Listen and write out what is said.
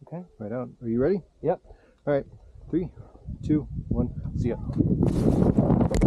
Okay. Right on. Are you ready? Yep. All right. 3, 2, 1. See ya.